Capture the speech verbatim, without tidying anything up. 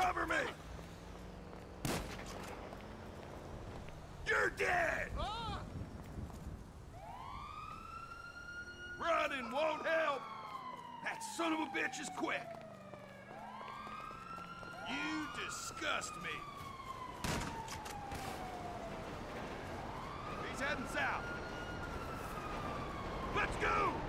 Cover me! You're dead! Ah! Running won't help! That son of a bitch is quick! You disgust me! He's heading south! Let's go!